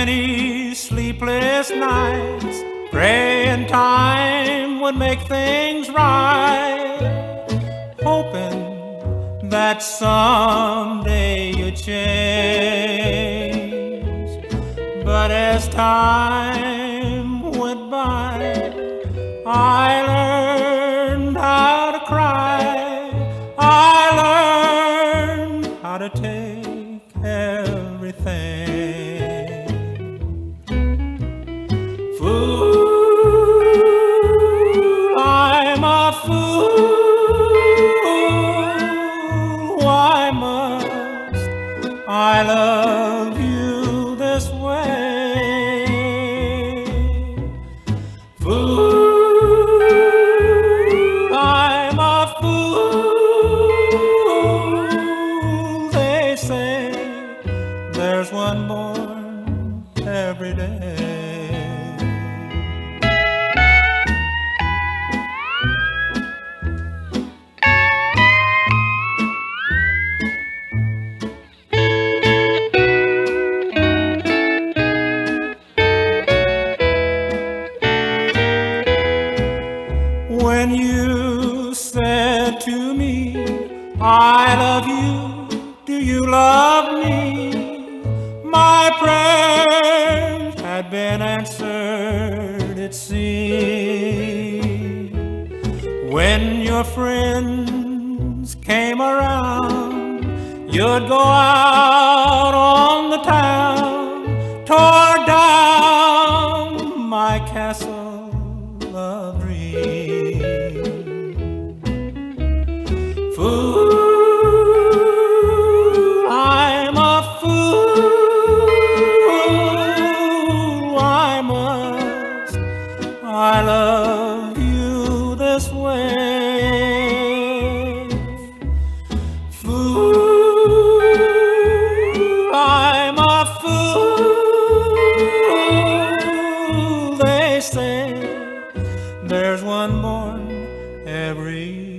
many sleepless nights, praying time would make things right, hoping that someday you'd change. But as time went by, I learned how to cry. I learned how to take everything. Fool, I'm a fool. Why must I love you this way? Fool, I'm a fool. They say there's one born every day. When you said to me, I love you, do you love me? My prayers had been answered, it seemed. When your friends came around, you'd go out on the town, tore down my castle of dreams. Fool, I'm a fool. Why must I love you this way? Fool, I'm a fool. They say there's one born every